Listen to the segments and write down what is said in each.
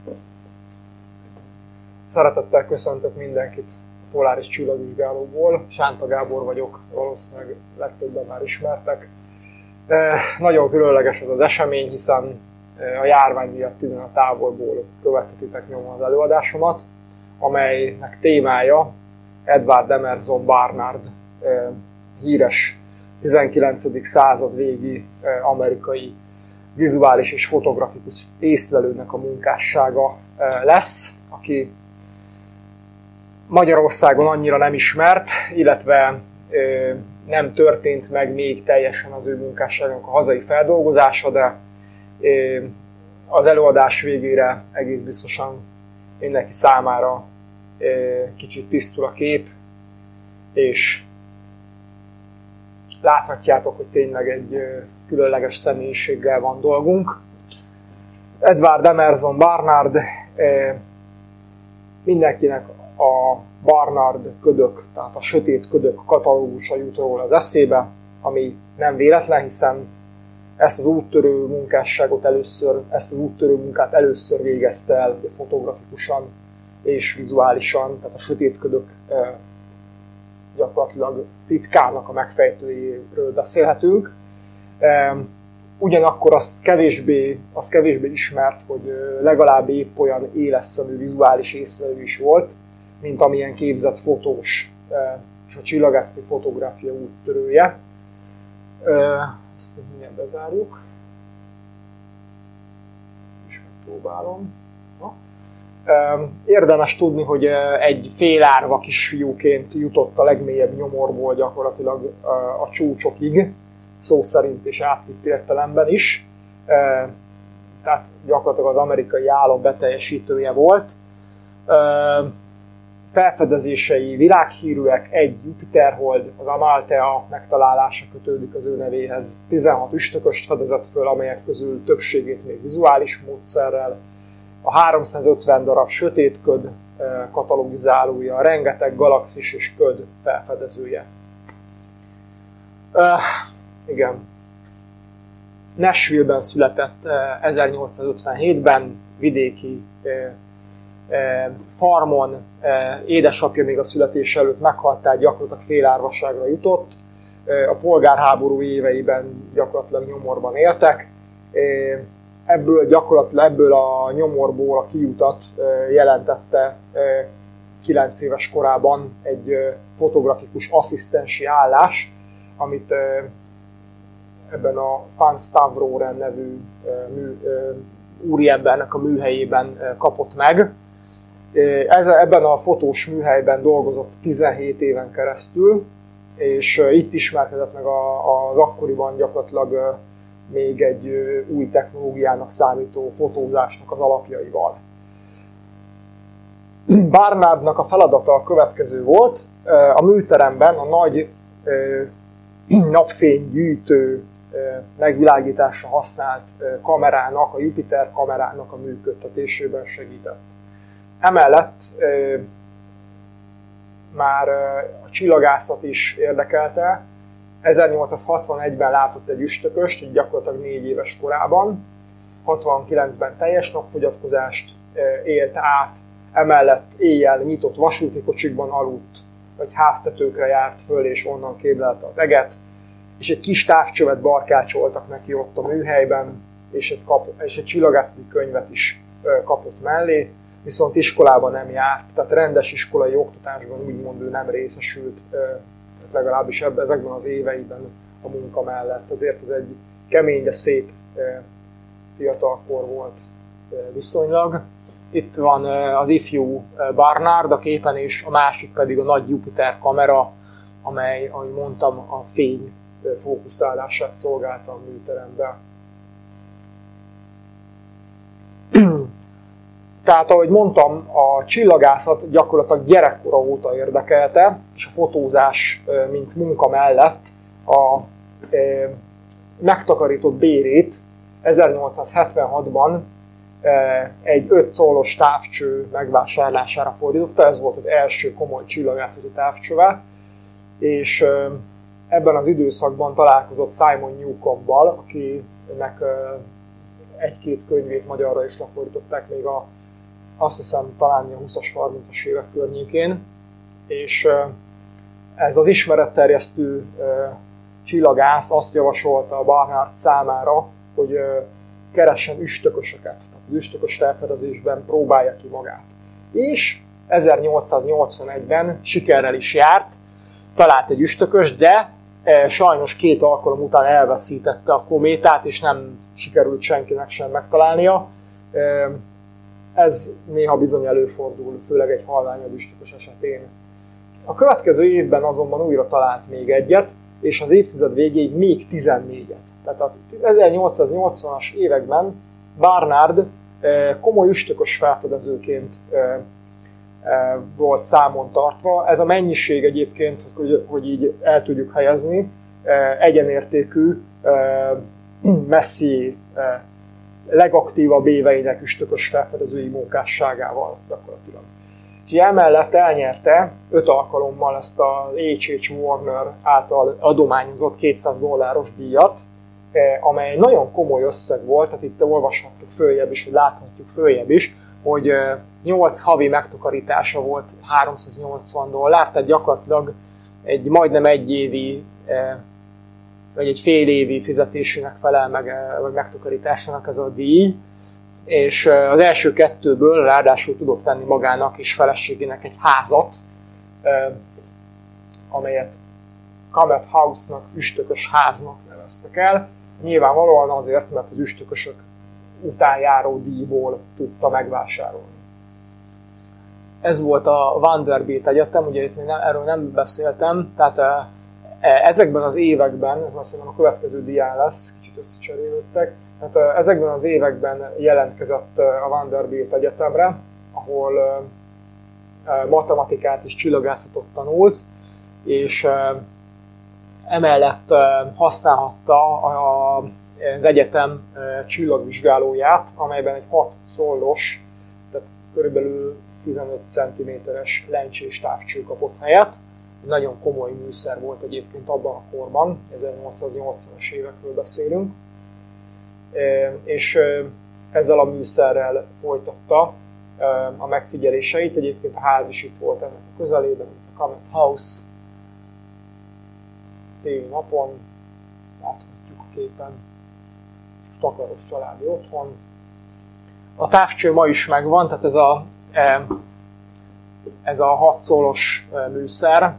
Szeretettel köszöntök mindenkit a Poláris Csillagvizsgálóból. Sánta Gábor vagyok, valószínűleg legtöbben már ismertek. Nagyon különleges ez az esemény, hiszen a járvány miatt innen a távolból követhetitek nyomon az előadásomat, amelynek témája Edward Emerson Barnard, híres 19. század végi amerikai vizuális és fotografikus észlelőnek a munkássága lesz, aki Magyarországon annyira nem ismert, illetve nem történt meg még teljesen az ő munkásságának a hazai feldolgozása, de az előadás végére egész biztosan mindenki számára kicsit tisztul a kép, és láthatjátok, hogy tényleg egy különleges személyiséggel van dolgunk. Edward Emerson Barnard, mindenkinek a Barnard ködök, tehát a sötét ködök katalógusa jut róla az eszébe, ami nem véletlen, hiszen ezt az úttörő munkát először végezte el fotografikusan és vizuálisan, tehát a sötét ködök gyakorlatilag titkának a megfejtőjéről beszélhetünk. Ugyanakkor az kevésbé ismert, hogy legalább épp olyan éles szemű vizuális észlelő is volt, mint amilyen képzett fotós és a csillagászati fotográfia úttörője. Ezt mindjárt bezárjuk. És megpróbálom. Érdemes tudni, hogy egy félárva kisfiúként jutott a legmélyebb nyomorból gyakorlatilag a csúcsokig, szó szerint és átvitt értelemben is. Tehát gyakorlatilag az amerikai álom beteljesítője volt. Felfedezései világhírűek, egy Jupiterhold, az Amalthea megtalálása kötődik az ő nevéhez. 16 üstököst fedezett föl, amelyek közül többségét még vizuális módszerrel. A 350 darab sötétköd katalogizálója, rengeteg galaxis és köd felfedezője. Igen. Nashville-ben született 1857-ben, vidéki farmon, édesapja még a születés előtt meghalt, tehát gyakorlatilag félárvaságra jutott. A polgárháború éveiben gyakorlatilag nyomorban éltek. Ebből a nyomorból a kiutat jelentette 9 éves korában egy fotografikus asszisztensi állás, amit ebben a Van Stavroren nevű úriembernek a műhelyében kapott meg. Ebben a fotós műhelyben dolgozott 17 éven keresztül, és itt ismerkedett meg az akkoriban gyakorlatilag még egy új technológiának számító fotózásnak az alapjaival. Barnardnak a feladata a következő volt: a műteremben a nagy napfénygyűjtő megvilágításra használt kamerának, a Jupiter kamerának a működtetésében segített. Emellett már a csillagászat is érdekelte. 1861-ben látott egy üstököst, gyakorlatilag 4 éves korában. 69-ben teljes napfogyatkozást élt át, emellett éjjel nyitott vasúti kocsikban aludt, vagy háztetőkre járt föl, és onnan képzelte az eget, és egy kis távcsövet barkácsoltak neki ott a műhelyben, és egy csillagászati könyvet is kapott mellé, viszont iskolában nem járt, tehát rendes iskolai oktatásban úgymond ő nem részesült, legalábbis ezekben az éveiben a munka mellett. Azért ez egy kemény, de szép fiatalkor volt viszonylag. Itt van az ifjú Barnard a képen, és a másik pedig a nagy Jupiter kamera, amely, ahogy mondtam, a fény fókuszálását szolgálta a műteremben. Tehát, ahogy mondtam, a csillagászat gyakorlatilag gyerekkora óta érdekelte, és a fotózás, mint munka mellett a megtakarított bérét 1876-ban egy 5 collos távcső megvásárlására fordította. Ez volt az első komoly csillagászati távcsöve, és ebben az időszakban találkozott Simon Newcomb-bal, akinek egy-két könyvét magyarra is lefordították még a azt hiszem talán a 20-as, 30-as évek környékén, és ez az ismeretterjesztő csillagász azt javasolta a Barnard számára, hogy keressen üstökösöket, tehát az üstökös felfedezésben próbálja ki magát. És 1881-ben sikerrel is járt, talált egy üstökös, de sajnos 2 alkalom után elveszítette a kométát, és nem sikerült senkinek sem megtalálnia. Ez néha bizony előfordul, főleg egy halványabb üstökös esetén. A következő évben azonban újra talált még egyet, és az évtized végéig még 14-et. Tehát az 1880-as években Barnard komoly üstökös felfedezőként volt számon tartva. Ez a mennyiség egyébként, hogy így el tudjuk helyezni, egyenértékű Messier legaktívabb éveinek üstökös felfedezői munkásságával gyakorlatilag. És emellett elnyerte 5 alkalommal ezt a H.H. Warner által adományozott $200 díjat, amely nagyon komoly összeg volt, tehát itt olvashattuk följebb is, vagy láthatjuk följebb is, hogy 8 havi megtakarítása volt $380, tehát gyakorlatilag egy majdnem egy évi, vagy egy fél évi fizetésének felel meg, vagy megtakarításának ez a díj, és az első 2-ből ráadásul tudott venni magának és feleségének egy házat, amelyet Comet House-nak, üstökös háznak neveztek el. Nyilvánvalóan azért, mert az üstökösök után járó díjból tudta megvásárolni. Ez volt a Vanderbilt Egyetem, ugye itt még erről nem beszéltem, tehát ezekben az években, ez már szerintem a következő dián lesz, kicsit összecserélődtek, tehát ezekben az években jelentkezett a Vanderbilt Egyetemre, ahol matematikát és csillagászatot tanult, és emellett használhatta az egyetem csillagvizsgálóját, amelyben egy 6 szollos, tehát körülbelül 15 cm-es lencsés távcső kapott helyet. Nagyon komoly műszer volt egyébként abban a korban, 1880-as évekről beszélünk, és ezzel a műszerrel folytatta a megfigyeléseit. Egyébként a ház is itt volt ennek a közelében, a Comet House. Téli napon láthatjuk a képen, takaros családi otthon. A távcső ma is megvan, tehát ez a 6 szólos műszer,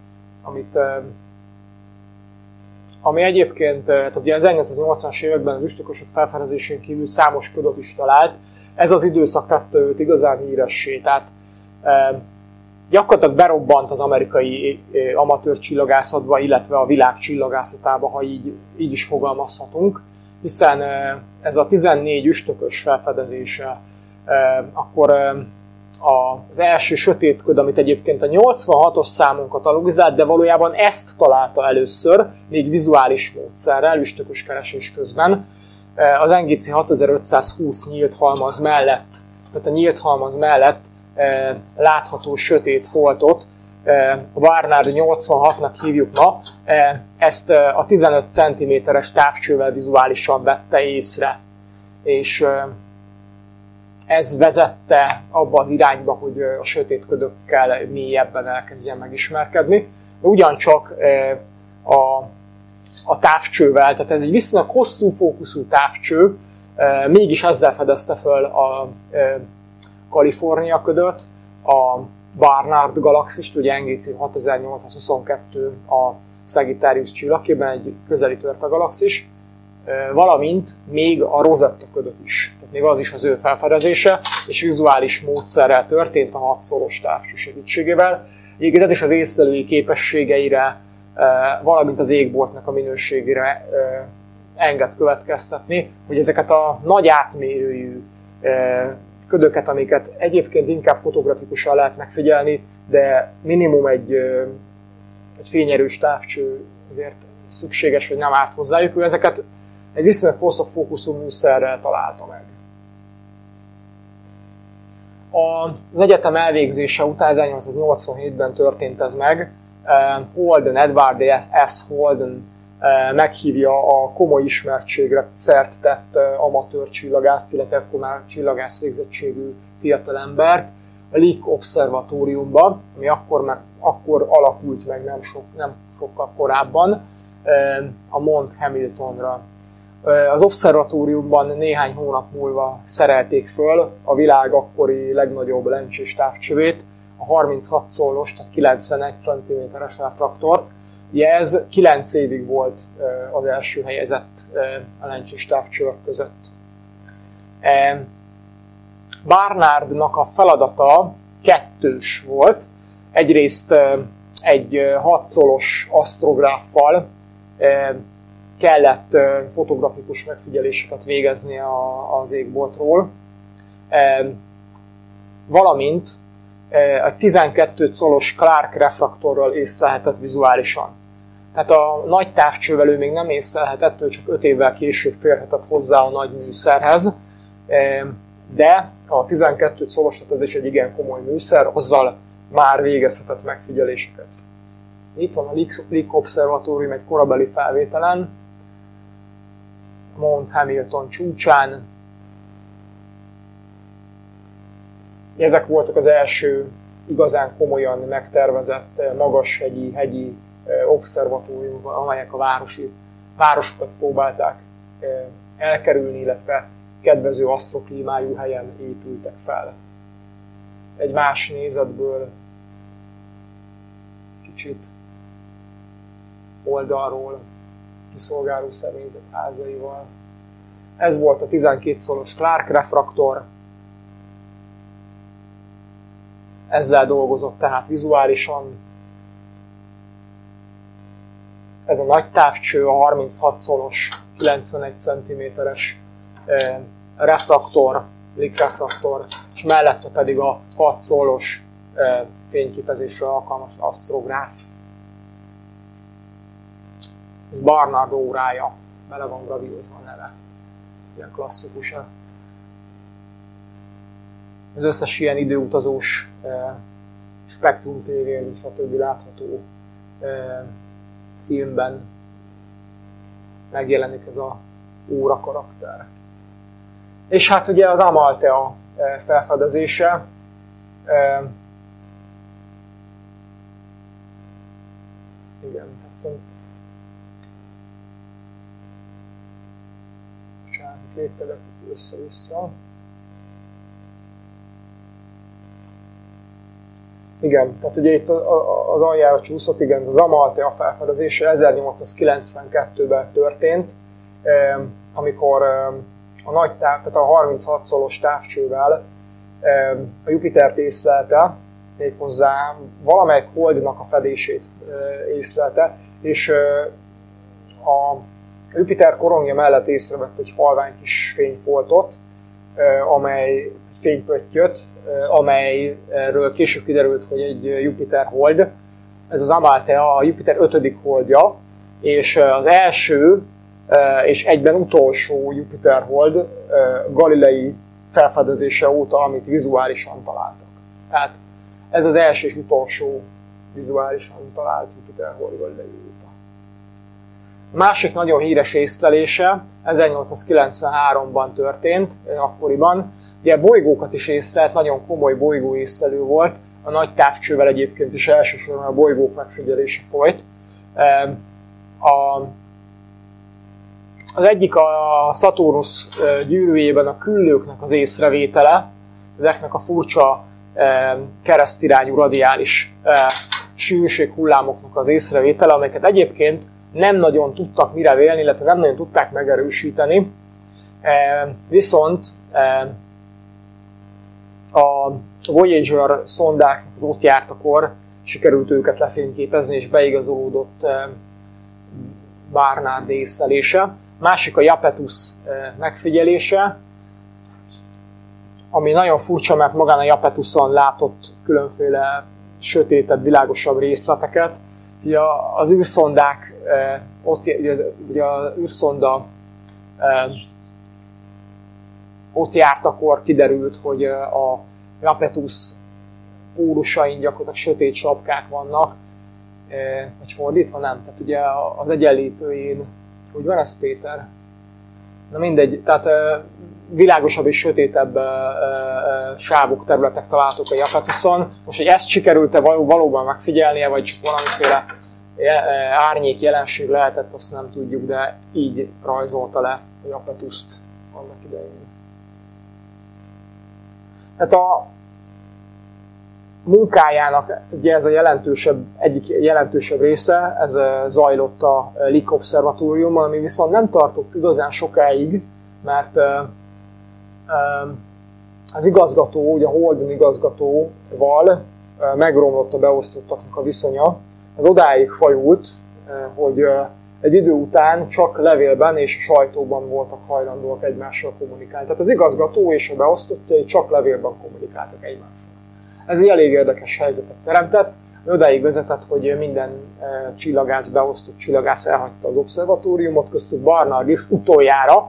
ami egyébként, tehát ugye az 1980-as években az üstökösök felfedezésén kívül számos ködöt is talált. Ez az időszak tette őt igazán híressé, tehát gyakorlatilag berobbant az amerikai amatőr csillagászatba, illetve a világ csillagászatába, ha így is fogalmazhatunk, hiszen ez a 14 üstökös felfedezése, akkor az első sötét köd, amit egyébként a 86-os számon katalogizált, de valójában ezt találta először, még vizuális módszerrel, üstökös keresés közben, az NGC 6520 nyílt halmaz mellett, tehát a nyílt halmaz mellett látható sötét foltot, a Barnard 86-nak hívjuk ma, ezt a 15 cm-es távcsővel vizuálisan vette észre. És ez vezette abba az irányba, hogy a sötét ködökkel mélyebben elkezdjen megismerkedni. De ugyancsak a távcsővel, tehát ez egy viszonylag hosszú fókuszú távcső, mégis ezzel fedezte föl a Kalifornia ködöt, a Barnard galaxist, ugye NGC 6822 a Sagittarius csillagképben, egy közeli törpe galaxis, valamint még a Rosetta ködöt is. Tehát még az is az ő felfedezése, és vizuális módszerrel történt a 6 szoros távcső segítségével. Egyébként ez is az észlelői képességeire, valamint az égboltnak a minőségére enged következtetni, hogy ezeket a nagy átmérőjű ködöket, amiket egyébként inkább fotografikusan lehet megfigyelni, de minimum egy fényerős távcső azért szükséges, hogy nem árt hozzájuk. Ő ezeket egy viszonylag hosszabb fókuszú műszerrel találta meg. Az egyetem elvégzése után 1887-ben történt ez meg. Holden, Edward S. Holden meghívja a komoly ismertségre szert tett amatőr csillagászt, illetve akkor már csillagász végzettségű fiatalembert a Lick Obszervatóriumba, ami akkor alakult meg, nem sokkal korábban, a Mount Hamiltonra. Az obszervatóriumban néhány hónap múlva szerelték föl a világ akkori legnagyobb lencsés távcsövét, a 36 collos, tehát 91 cm-es refraktort. Ugye ez 9 évig volt az első helyezett a lencsés távcsövek között. Barnardnak a feladata kettős volt. Egyrészt egy 6 collos asztrográffal kellett fotografikus megfigyeléseket végezni az égboltról, valamint a 12 collos Clark refraktorral észlelhetett vizuálisan. Tehát a nagy távcsővel ő még nem észlelhetett, ő csak 5 évvel később férhetett hozzá a nagy műszerhez, de a 12 collos, tehát ez is egy igen komoly műszer, azzal már végezhetett megfigyeléseket. Itt van a Lick Obszervatórium egy korabeli felvételen, Mount Hamilton csúcsán. Ezek voltak az első igazán komolyan megtervezett magashegyi obszervatóriumok, amelyek a városokat próbálták elkerülni, illetve kedvező asztroklímájú helyen épültek fel. Egy más nézetből, kicsit oldalról, kiszolgáló személyzet házaival. Ez volt a 12 collos Clark refraktor. Ezzel dolgozott tehát vizuálisan. Ez a nagy távcső, a 36 collos, 91 cm-es refraktor, Lick refraktor, és mellette pedig a 6 collos fényképezésre alkalmas asztrográf. Ez Barnard órája, bele van gravírozva a neve. Ilyen klasszikus. Az összes ilyen időutazós Spektrum TV-n, stb. Látható filmben megjelenik ez a óra karakter. És hát ugye az Amalthea felfedezése. Igen, tehát lépkedek össze-vissza. Igen, tehát ugye itt az aljára csúszott, igen, az Amalthea felfedezése 1892-ben történt, amikor a nagy tehát a 36 collos távcsővel a Jupitert észlelte, méghozzá valamelyik holdnak a fedését észlelte, és a Jupiter korongja mellett észrevett egy halvány kis fényfoltot, fénypöttyöt, amelyről később kiderült, hogy egy Jupiter hold. Ez az Amalthea, a Jupiter 5. holdja, és az első és egyben utolsó Jupiter hold Galilei felfedezése óta, amit vizuálisan találtak. Tehát ez az első és utolsó vizuálisan talált Jupiter hold Galilei óta. A másik nagyon híres észlelése 1893-ban történt, akkoriban. Ugye bolygókat is észlelt, nagyon komoly bolygóészlelő volt, a nagy távcsővel egyébként is elsősorban a bolygók megfigyelése folyt. Az egyik a Szaturnusz gyűrűjében a küllőknek az észrevétele, ezeknek a furcsa keresztirányú radiális sűrűséghullámoknak az észrevétele, amelyeket egyébként nem nagyon tudtak mire vélni, illetve nem nagyon tudták megerősíteni. Viszont a Voyager szondák az ott jártakor sikerült őket lefényképezni, és beigazolódott Barnard észlelése. Másik a Iapetus megfigyelése, ami nagyon furcsa, mert magán a Iapetuson látott különféle sötétebb, világosabb részleteket. Ugye az űrszondák, ugye az űrszonda ott járt, akkor kiderült, hogy a Iapetus pólusain gyakorlatilag sötét sapkák vannak, vagy fordítva nem, tehát ugye az egyenlítőjén, hogy van ez, Péter? Na mindegy, tehát világosabb és sötétebb sávok, területek találhatók a Iapetuson. Most, hogy ezt sikerült-e valóban megfigyelnie, vagy csak valamiféle árnyék jelenség lehetett, azt nem tudjuk, de így rajzolta le a Iapetuszt annak idején. Tehát a munkájának ugye ez a egyik jelentősebb része, ez zajlott a Lick Obszervatóriumban, ami viszont nem tartott igazán sokáig, mert az igazgató, ugye a Holden igazgatóval megromlott a beosztottaknak a viszonya. Ez odáig fajult, hogy egy idő után csak levélben és a sajtóban voltak hajlandóak egymással kommunikálni. Tehát az igazgató és a beosztottjai csak levélben kommunikáltak egymással. Ez egy elég érdekes helyzetet teremtett, odáig vezetett, hogy minden csillagász, beosztott csillagász elhagyta az obszervatóriumot, köztük Barnard is utoljára.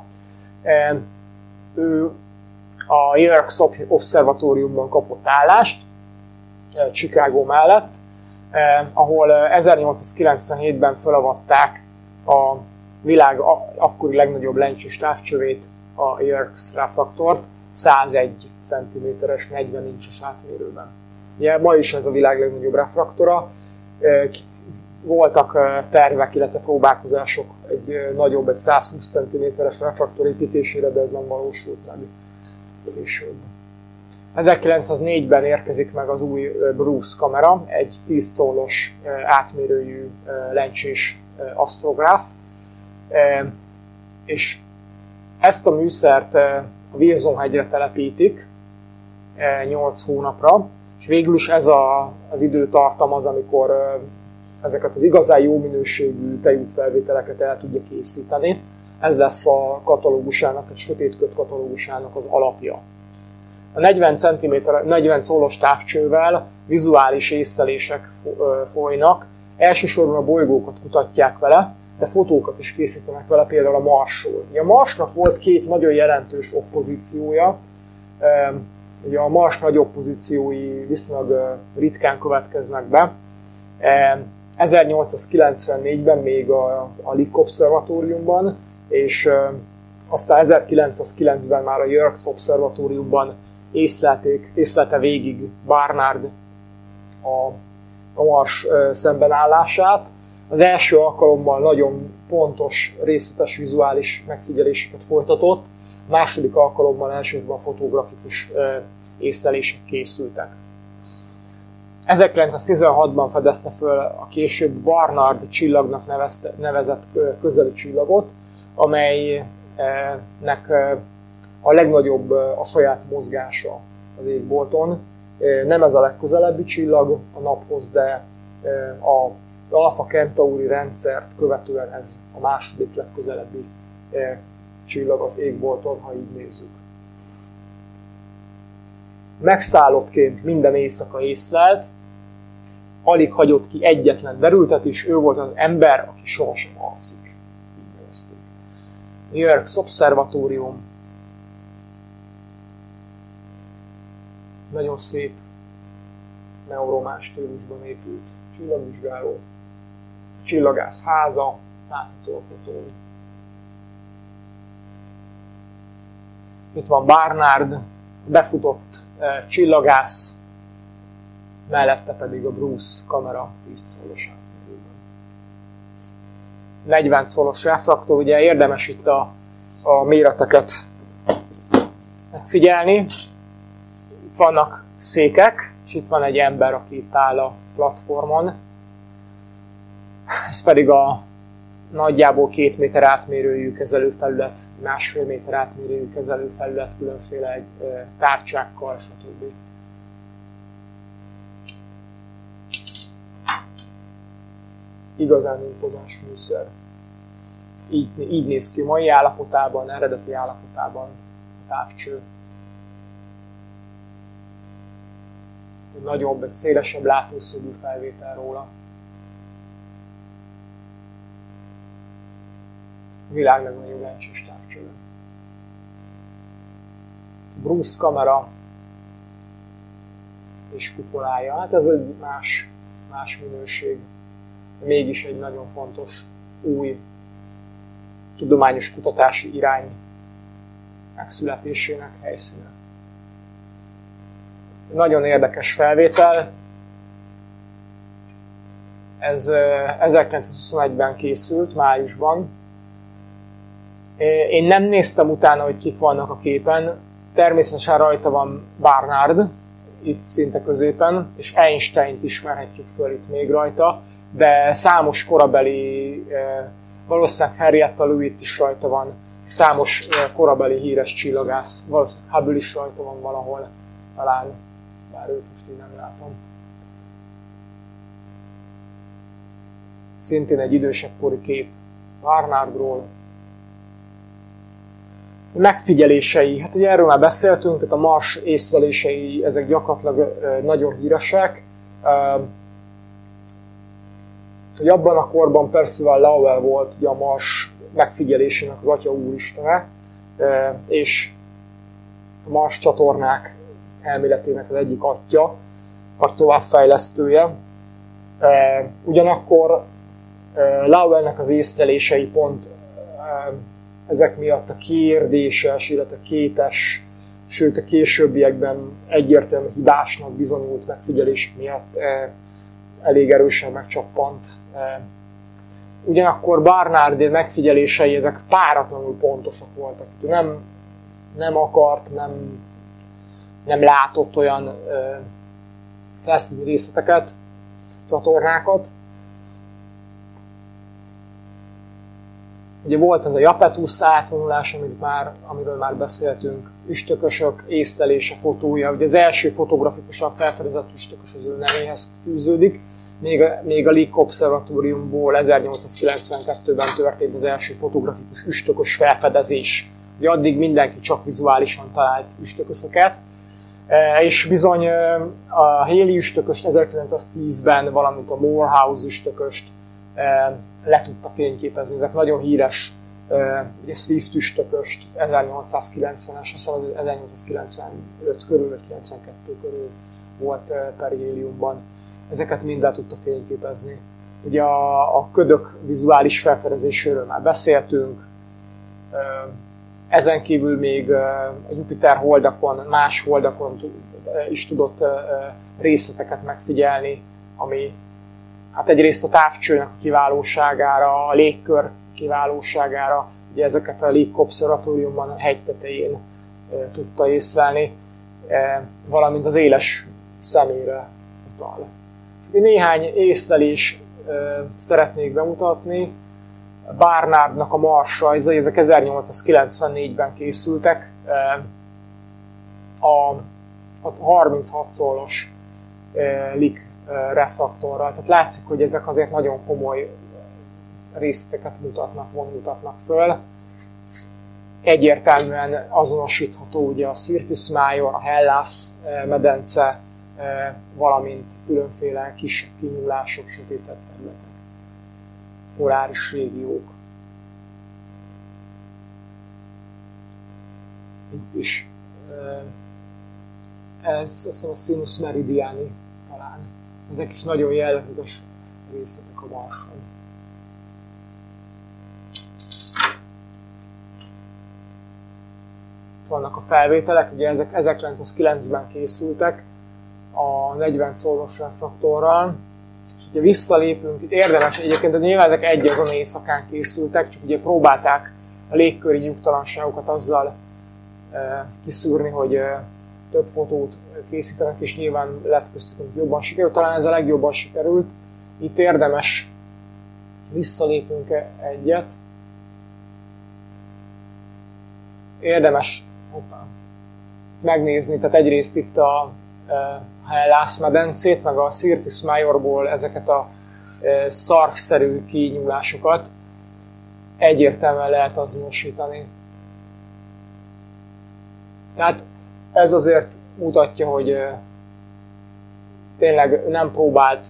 Ő a Yerkes Obszervatóriumban kapott állást, Chicago mellett, ahol 1897-ben felavatták a világ akkori legnagyobb lencsés távcsövét, a Yerkes refraktort, 101 cm-es, 40 incses átmérőben. Ugye ma is ez a világ legnagyobb refraktora. Voltak tervek, illetve próbálkozások egy nagyobb, egy 120 cm-es refraktor építésére, de ez nem valósult meg később. 1904-ben érkezik meg az új Bruce kamera, egy 10 collos átmérőjű lencsés asztrográf, és ezt a műszert a Wilson-hegyre telepítik 8 hónapra, és végül is ez az időtartam az, amikor ezeket az igazán jó minőségű tejútfelvételeket el tudja készíteni. Ez lesz a katalógusának, a sötétköd katalógusának az alapja. A 40 collos távcsővel vizuális észlelések folynak, elsősorban a bolygókat kutatják vele, de fotókat is készítenek vele, például a Marsról. A Marsnak volt két nagyon jelentős oppozíciója. Ugye a Mars nagy oppozíciói viszonylag ritkán következnek be. 1894-ben még a Lick Obszervatóriumban, és aztán 1909-ben már a Yerkes Obszervatóriumban észlelte végig Barnard a Mars szembenállását. Az első alkalommal nagyon pontos, részletes vizuális megfigyeléseket folytatott, a második alkalommal elsősorban fotografikus észlelések készültek. 1916-ban fedezte föl a később Barnard csillagnak nevezett közeli csillagot, amelynek a legnagyobb a saját mozgása az égbolton. Nem ez a legközelebbi csillag a naphoz, de az Alpha Centauri rendszert követően ez a második legközelebbi csillag az égbolton, ha így nézzük. Megszállottként minden éjszaka észlelt, alig hagyott ki egyetlen derültet, és ő volt az ember, aki sohasem alszik. Így nevezték. Yerkes Obszervatórium. Nagyon szép neuromás stílusban épült csillagvizsgáló. Csillagász háza, látható a fotón. Itt van Barnard, befutott csillagász, mellette pedig a Bruce kamera 10 collos átmérőben. 40 collos refraktor, ugye érdemes itt a méreteket megfigyelni. Itt vannak székek, és itt van egy ember, aki itt áll a platformon. Ez pedig a nagyjából 2 méter átmérőjű kezelőfelület, 1,5 méter átmérőjű kezelőfelület, különféle tárcsákkal, stb. Igazán impozans műszer. Így néz ki mai állapotában, eredeti állapotában a távcső. Egy nagyobb, egy szélesebb látószögű felvétel róla. A világ legnagyobb lencsés távcső. Bruce kamera és kupolája. Hát ez egy más minőség. mégis egy nagyon fontos új tudományos kutatási irány megszületésének helyszíne. Nagyon érdekes felvétel. Ez 1921-ben készült, májusban. Én nem néztem utána, hogy kik vannak a képen. Természetesen rajta van Barnard, itt szinte középen, és Einsteint ismerhetjük föl itt még rajta, de számos korabeli, valószínűleg Henrietta Leavitt is rajta van, számos korabeli híres csillagász, valószínűleg Hubble is rajta van valahol, talán, bár őt most így nem látom. Szintén egy idősebb kori kép Barnardról. Megfigyelései, hát ugye erről már beszéltünk, tehát a Mars észlelései, ezek gyakorlatilag nagyon híresek. Hogy abban a korban Percival Lowell volt ugye a Mars megfigyelésének az atya úristene, és a Mars csatornák elméletének az egyik atya, a továbbfejlesztője. Ugyanakkor Lowellnek az észlelései pont ezek miatt a kérdéses, illetve kétes, sőt a későbbiekben egyértelműen hibásnak bizonyult megfigyelések miatt elég erősen megcsappant. Ugyanakkor Barnard megfigyelései ezek páratlanul pontosak voltak. Nem akart, nem látott olyan felszíni részleteket, csatornákat. Ugye volt ez a Japetus átvonulás, amiről már beszéltünk, üstökösök észlelése, fotója. Ugye az első fotográfikusan felfedezett üstökös az ő nevéhez fűződik. Még a Lick Obszervatóriumból 1892-ben történt az első fotografikus üstökös felfedezés. Ugye addig mindenki csak vizuálisan talált üstökösöket. És bizony a Halley üstököst 1910-ben, valamint a Morehouse üstököst le tudta fényképezni. Ezek nagyon híres, ugye Swift üstököst 1890-es, azt hiszem 1895 körül, vagy 92 körül volt periheliumban. Ezeket mind le tudta fényképezni. Ugye a ködök vizuális felfedezéséről már beszéltünk. Ezen kívül még a Jupiter holdakon, más holdakon is tudott részleteket megfigyelni, ami hát egyrészt a távcsőnek a kiválóságára, a légkör kiválóságára, ugye ezeket a Lick Obszervatóriumban a hegy tetején tudta észlelni, valamint az éles szemére utal. Néhány észlelés szeretnék bemutatni. Barnardnak a Mars rajzai, ezek 1894-ben készültek. A 36 szólos Lick refraktorral. Tehát látszik, hogy ezek azért nagyon komoly részleteket mutatnak föl. Egyértelműen azonosítható ugye a Syrtis Major, a Hellas medence, valamint különféle kisebb kinyúlások, sötétebb területek, poláris régiók. Itt is ez azt hiszem a Sinus Meridiani talán. Ezek is nagyon jellegzetes részletek a Marson. Itt vannak a felvételek, ugye ezek 1909-ben készültek a 40 szólos refraktorral. És ugye visszalépünk, itt érdemes egyébként, de nyilván ezek egyazon éjszakán készültek, csak ugye próbálták a légköri nyugtalanságokat azzal kiszűrni, hogy több fotót készítenek, és nyilván lett köztük jobban sikerült. Talán ez a legjobban sikerült. Itt érdemes visszalépünk egyet. Érdemes megnézni, tehát egyrészt itt a Hellas medencét, meg a Syrtis Majorból ezeket a szarvszerű kinyúlásokat egyértelműen lehet azonosítani. Tehát ez azért mutatja, hogy tényleg nem próbált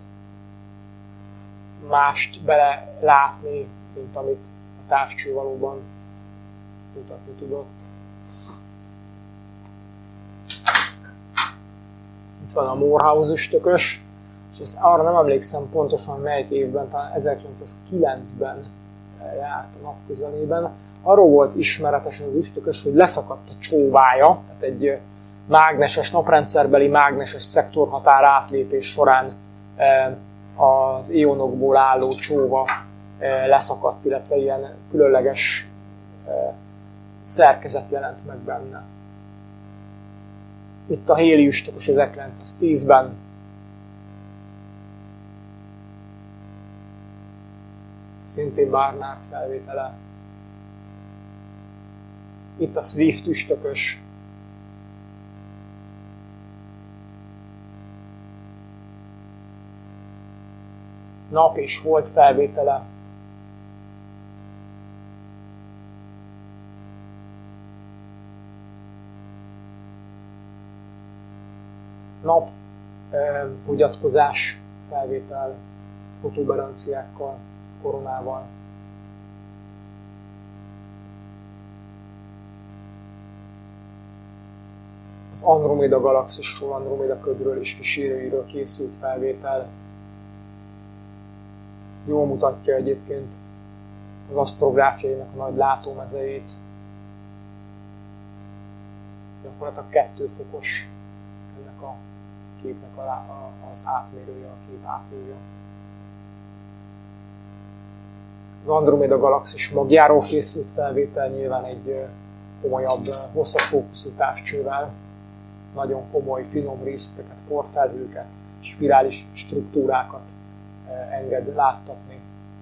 mást bele látni, mint amit a távcső valóban mutatni tudott. Itt van a Morehouse üstökös. és ezt arra nem emlékszem pontosan melyik évben, talán 1909-ben járt a nap közelében. Arról volt ismeretes az üstökös, hogy leszakadt a csóvája, tehát egy mágneses, naprendszerbeli mágneses szektorhatár átlépés során az ionokból álló csóva leszakadt, illetve ilyen különleges szerkezet jelent meg benne. Itt a Halley üstökös 1910-ben. Szintén Barnard felvétele. Itt a Swift üstökös. Nap és hold felvétele. Nap fogyatkozás felvétel fotoberanciákkal, koronával. Az Andromeda galaxisról, Andromeda ködről és kísérőiről készült felvétel. Jól mutatja egyébként az asztrográfiainak a nagy látómezejét. Gyakorlatilag 2 fokos ennek a képnek az átmérője, a kép átmérője. Az Andromeda galaxis magjáról készült felvétel, nyilván egy komolyabb, hosszabb fókuszú távcsővel, nagyon komoly, finom részleteket, porfelhőket, spirális struktúrákat enged láttatni.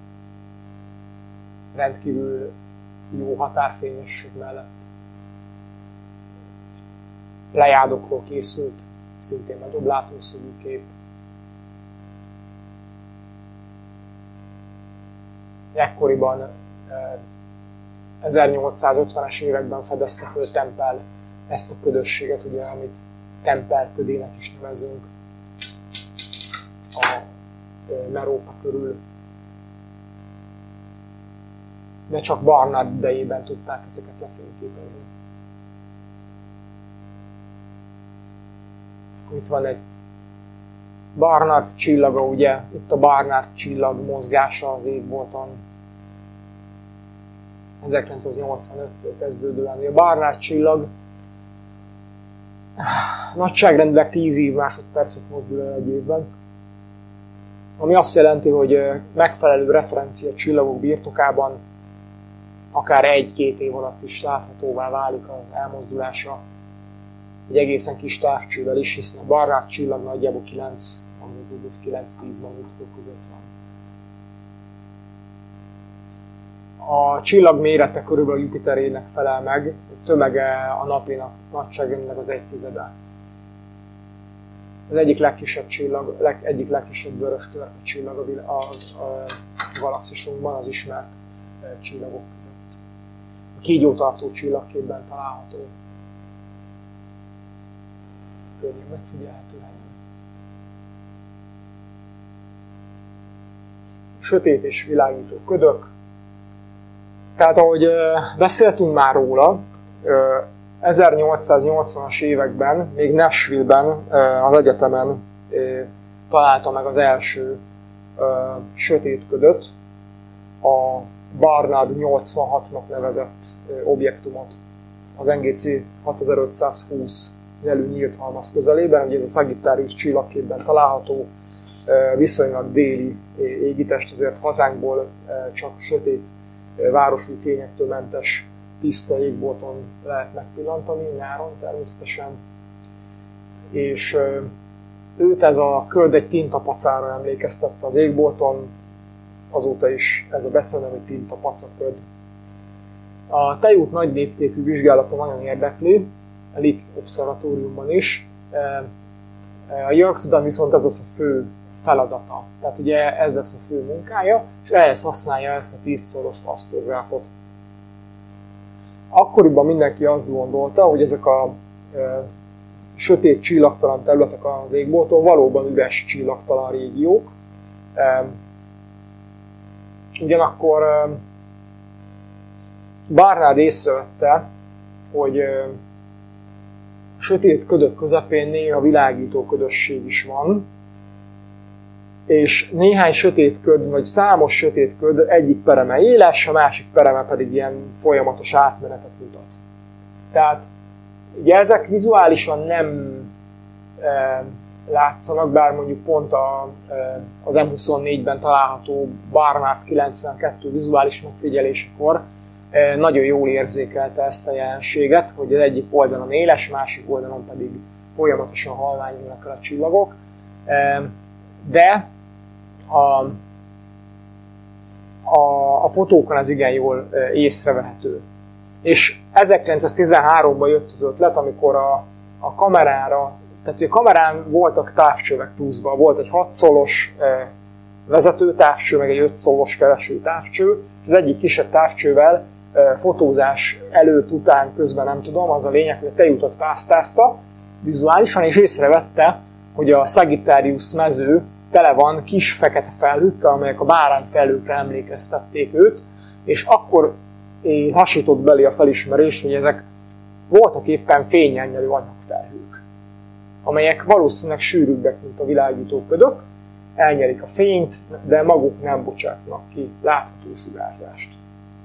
Rendkívül jó határfényesség mellett. Plejádokról készült, szintén nagyobb látószögű kép. Ekkoriban 1850-es években fedezte föl Tempel ezt a ködösséget, ugye, amit Tempel ködének is nevezünk a Merope körül. De csak Barnard idejében tudták ezeket lefényképezni. Itt van egy Barnard csillaga, ugye, itt a Barnard csillag mozgása az égbolton 1985-től kezdődően. A Barnard csillag nagyságrendileg 10 év másodpercet mozdul el egy évben, ami azt jelenti, hogy megfelelő referencia csillagok birtokában akár 1-2 év alatt is láthatóvá válik az elmozdulása egy egészen kis távcsővel is, hiszen a Barnard csillag nagyjából 9-10 magnitúdus között van. A csillag mérete körülbelül a Jupiterének felel meg, a tömege a napinak nagyságrendileg az 1/10. Az egyik legkisebb csillag, egyik legkisebb vörös törpe csillag a galaxisunkban, az ismert csillagok között. A kígyótartó csillagképben található. Könnyen megfigyelhető helyen. Sötét és világító ködök. Tehát ahogy beszéltünk már róla, 1880-as években, még Nashville-ben az egyetemen találta meg az első sötét ködöt, a Barnard 86-nak nevezett objektumot, az NGC 6520 jelű nyílt halmaz közelében, ugye ez a Sagittarius csillagképben található, viszonylag déli égitest, azért hazánkból csak sötét városi tényektől mentes tiszta égbolton lehet megpillantani, nyáron természetesen. És őt ez a köd egy tintapacára emlékeztette az égbolton, azóta is ez a beceneve, hogy tintapaca köd. A tejút nagy léptékű vizsgálata nagyon érdekli, a Lick obszervatóriumban is. A Yerkesben viszont ez lesz a fő feladata. Tehát ugye ez lesz a fő munkája, és ehhez használja ezt a 10-szoros asztrográfot. Akkoriban mindenki azt gondolta, hogy ezek a sötét csillagtalan területek az égbolton valóban üres csillagtalan régiók. Ugyanakkor Barnard észrevette, hogy sötét ködök közepén néha világító ködösség is van, és néhány sötét köd, vagy számos sötét köd egyik pereme éles, a másik pereme pedig ilyen folyamatos átmenetet mutat. Tehát ugye ezek vizuálisan nem látszanak, bár mondjuk pont az M24-ben található Barnard 92 vizuális megfigyelésekor nagyon jól érzékelte ezt a jelenséget, hogy az egyik oldalon éles, másik oldalon pedig folyamatosan halványulnak el a csillagok. De a fotókon ez igen jól észrevehető. És 1913-ban jött az ötlet, amikor a kamerára, tehát a kamerán voltak távcsövek pluszban, volt egy 6 szolos vezetőtávcső, meg egy 5 szolos keresőtávcső. Az egyik kisebb távcsővel fotózás előtt, után, közben nem tudom, az a lényeg, hogy a tejutat pásztázta vizuálisan, és észrevette, hogy a Sagittarius mező tele van kis fekete felhőkkel, amelyek a bárányfelhőkre emlékeztették őt, és akkor hasított belé a felismerés, hogy ezek voltak éppen fénnyel nyelő anyagfelhők, amelyek valószínűleg sűrűbbek, mint a világító ködök, elnyelik a fényt, de maguk nem bocsátnak ki látható sugárzást.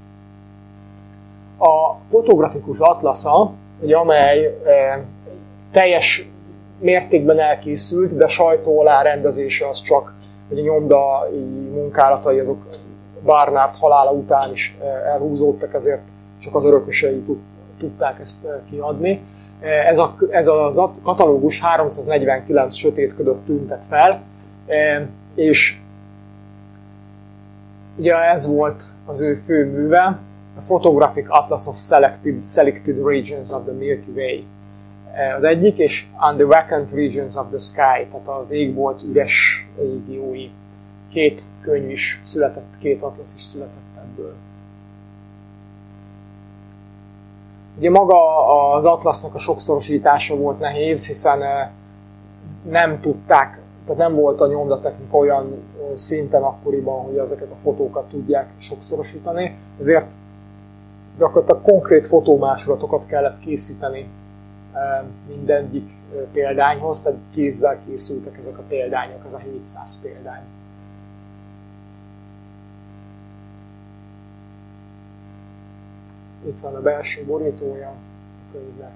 A fotografikus atlasza, amely teljes mértékben elkészült, de sajtó alá rendezése az csak, hogy a nyomdai munkálatai azok Barnard halála után is elhúzódtak, ezért csak az örökösei tudták ezt kiadni. Ez a katalógus 349 sötét ködöt tüntet fel, és ugye ez volt az ő fő műve, a Photographic Atlas of Selected Regions of the Milky Way az egyik, és On the Vacant Regions of the Sky, tehát az égbolt üres régiói. Két könyv is született, két atlasz is született ebből. Ugye maga az atlasznak a sokszorosítása volt nehéz, hiszen nem tudták, tehát nem volt a nyomdatechnika olyan szinten akkoriban, hogy ezeket a fotókat tudják sokszorosítani, ezért gyakorlatilag konkrét fotómásolatokat kellett készíteni mindegyik példányhoz, tehát kézzel készültek ezek a példányok, ez a 700 példány. Itt van a belső borítója a könyvnek.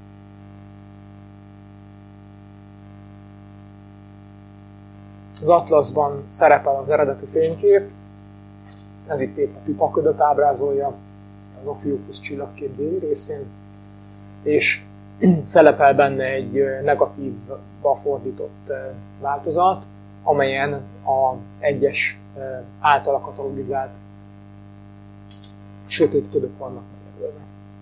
Az atlaszban szerepel az eredeti fénykép, ez itt épp a pipaködöt ábrázolja, az Ophiuchus csillagkép déli részén, és szerepel benne egy negatívba fordított változat, amelyen az egyes általa katalogizált sötét ködök vannak megjelölve.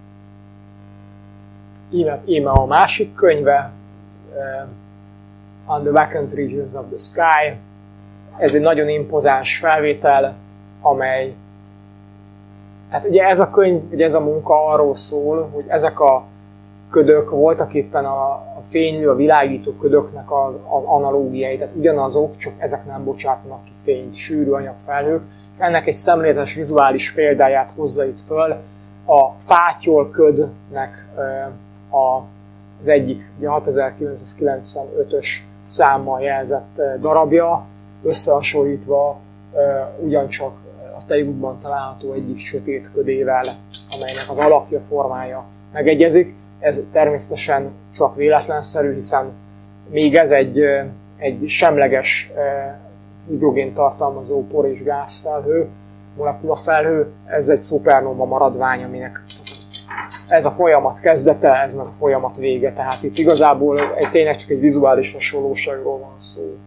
Íme a másik könyve, On the Vacant Regions of the Sky. Ez egy nagyon impozáns felvétel, amely, hát ugye ez a könyv, ugye ez a munka arról szól, hogy ezek a ködök voltak éppen a fénylő, a világító ködöknek az analógiai, tehát ugyanazok, csak ezek nem bocsátnak ki fényt, sűrű anyagfelhők. Ennek egy szemléletes vizuális példáját hozza itt föl a fátyol ködnek az egyik, ugye 6995-ös számmal jelzett darabja, összehasonlítva ugyancsak a tejútban található egyik sötét ködével, amelynek az alakja, formája megegyezik. Ez természetesen csak véletlenszerű, hiszen még ez egy semleges hidrogén tartalmazó por- és gázfelhő, molekulafelhő, ez egy szupernóva maradvány, aminek ez a folyamat kezdete, ez meg a folyamat vége, tehát itt igazából tényleg csak egy vizuális hasonlóságról van szó.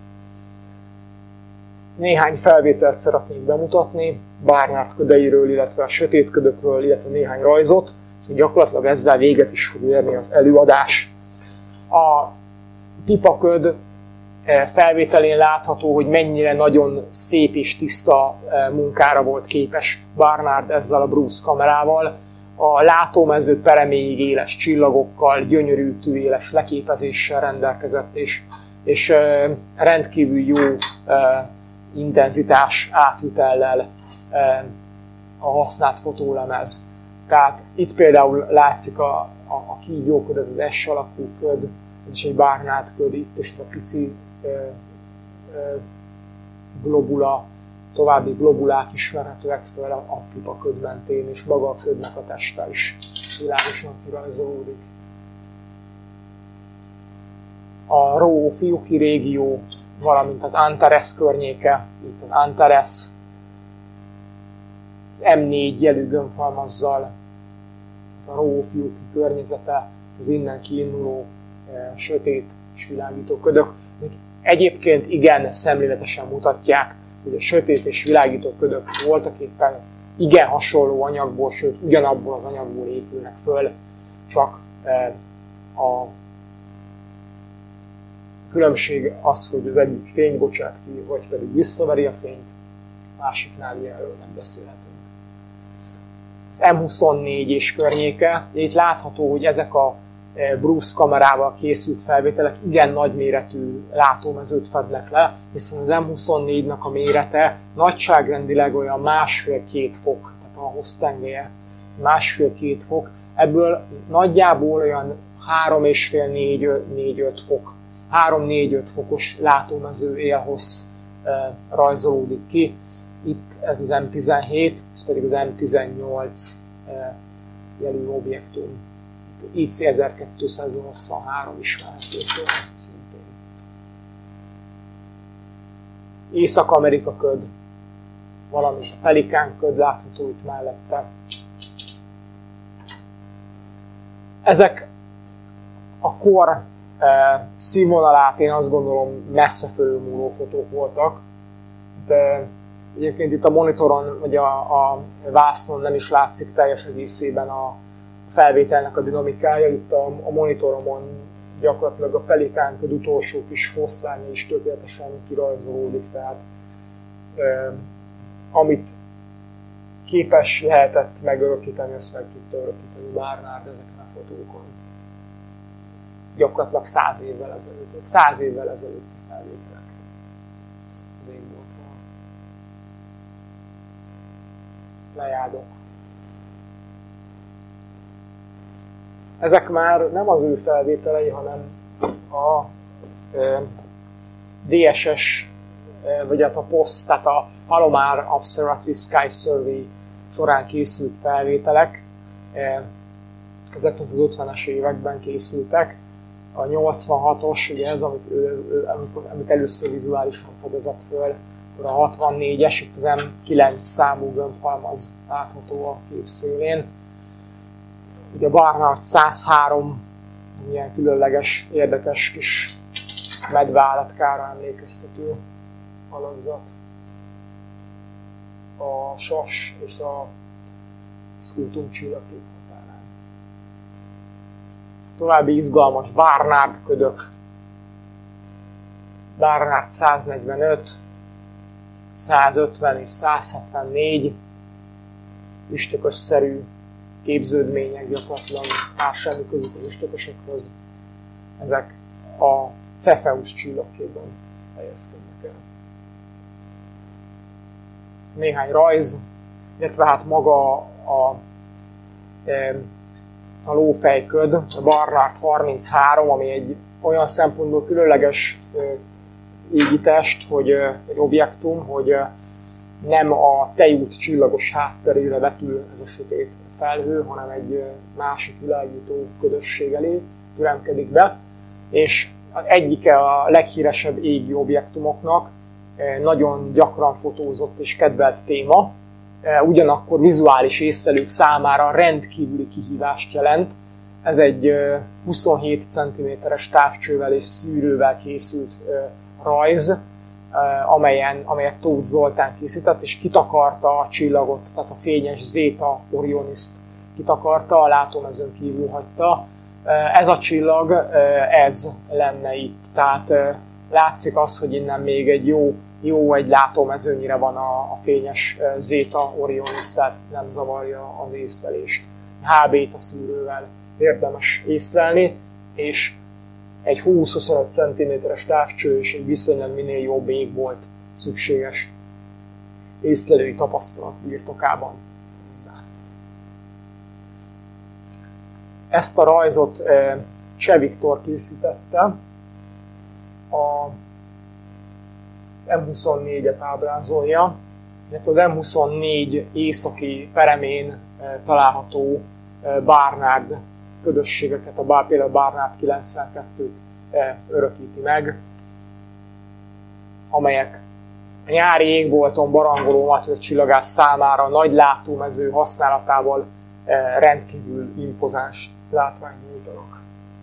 Néhány felvételt szeretnék bemutatni, Barnard ködeiről, illetve a sötét ködökről, illetve néhány rajzot, és gyakorlatilag ezzel véget is fog érni az előadás. A pipaköd felvételén látható, hogy mennyire nagyon szép és tiszta munkára volt képes Barnard ezzel a Bruce kamerával. A látómező pereméig éles csillagokkal, gyönyörű tüvéles leképezéssel rendelkezett, és rendkívül jó intenzitás átvitellel a használt fotólemez. Tehát itt például látszik a kígyóköd, ez az S alakú köd, ez is egy Barnard köd, itt is a pici globula, további globulák ismerhetőek fel a pipa köd mentén, és maga a ködnek a teste is világosan kirajzolódik. A Rho-Fiuchi régió, valamint az Antares környéke, itt az Antares, az M4 jelű gömbhalmazzal, a Rho-Fiuchi környezete, az innen kiinduló sötét és világító ködök, amik egyébként igen szemléletesen mutatják, hogy a sötét és világító ködök voltak éppen igen hasonló anyagból, sőt ugyanabból az anyagból épülnek föl, csak a különbség az, hogy az egyik fényt bocsát ki, vagy pedig visszaveri a fényt, másiknál ilyenről nem beszélhetünk. Az M24 és környéke, itt látható, hogy ezek a Bruce kamerával készült felvételek igen nagyméretű látómezőt fednek le, hiszen az M24-nak a mérete nagyságrendileg olyan 1,5-2 fok, tehát a hoztengelye 1,5-2 fok, ebből nagyjából olyan 3,5-4-5 fok, 3-4-5 fokos látómező élhossz rajzolódik ki. Itt ez az M17, ez pedig az M18 jelű objektum. IC 1283 ismerhető szintén. Észak-Amerika köd, valamint a Pelikán köd látható itt mellette. Ezek a kor színvonalát én azt gondolom messze fölülmúló fotók voltak, de egyébként itt a monitoron, vagy a vásznon nem is látszik teljes egészében a felvételnek a dinamikája. Itt a monitoromon gyakorlatilag a Pelikán köd utolsó kis foszlánya is tökéletesen kirajzolódik, tehát amit képes lehetett megörökíteni, azt meg tudta örökíteni Barnard ezeken a fotókon. Gyakorlatilag 100 évvel ezelőtt, 100 évvel ezelőtti felvételek az égboltról. Lejádok. Ezek már nem az ő felvételei, hanem a DSS, vagy hát a POST, tehát a Palomar Observatory Sky Survey során készült felvételek. Ezek az 50-es években készültek. A 86-os, ugye ez, amit először vizuálisan fedezett föl, akkor a 64-es, itt az M9 számú gömbhalmaz látható a kép szélén. Ugye a Barnard 103 ilyen különleges, érdekes kis medveállatkára emlékeztető alakzat. A Sas és a Scutum csillagkép határán. További izgalmas Barnard ködök. Barnard 145, 150 és 174 üstökösszerű képződmények, gyakorlatilag már semmi közük az üstökösökhöz. Ezek a Cepheus csillagképben helyezkednek el. Néhány rajz, illetve hát maga a lófejköd, a Barnard 33, ami egy olyan szempontból különleges égitest, egy objektum, hogy nem a tejút csillagos hátterére vetül ez a sötét felhő, hanem egy másik világító ködösség elé türemkedik be, és egyike a leghíresebb égi objektumoknak, nagyon gyakran fotózott és kedvelt téma, ugyanakkor vizuális észlelők számára rendkívüli kihívást jelent. Ez egy 27 cm-es távcsővel és szűrővel készült rajz, amelyet Tóth Zoltán készített, és kitakarta a csillagot, tehát a fényes Zeta Orioniszt kitakarta, a látómezőn kívül hagyta. Ez a csillag, ez lenne itt, tehát látszik az, hogy innen még egy jó egy látómezőnyire van a fényes Zeta Orionis, tehát nem zavarja az észlelést. H-béta szűrővel érdemes észlelni, és egy 20-25 cm-es távcső és egy viszonylag minél jobb ég volt szükséges észlelői tapasztalat birtokában hozzá. Ezt a rajzot Cseh Viktor készítette. M24-et ábrázolja, illetve az M24 északi peremén található Barnard ködösségeket, például Barnard 92-t örökíti meg, amelyek a nyári égbolton barangoló amatőrcsillagász számára a nagy látómező használatával rendkívül impozáns látványt nyújtanak.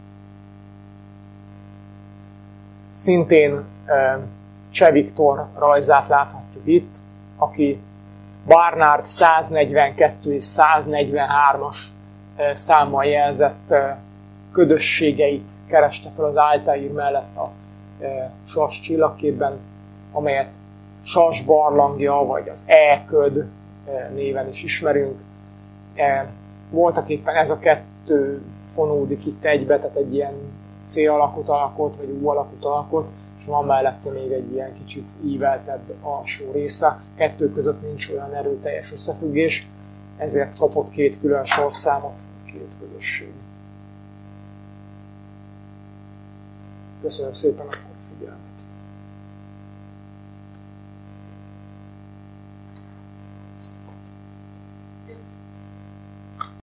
Szintén Cseh Viktor rajzát láthatjuk itt, aki Barnard 142 és 143-as számmal jelzett ködösségeit kereste fel az Altair mellett a Sas csillagképben, amelyet Sas barlangja, vagy az E-köd néven is ismerünk. Voltaképpen ez a kettő fonódik itt egybe, tehát egy ilyen C alakút alakot, vagy U alakút alakot, és van mellette még egy ilyen kicsit íveltebb alsó része. Kettő között nincs olyan erőteljes összefüggés, ezért kapott két külön sorszámot, két közösség. Köszönöm szépen a figyelmet!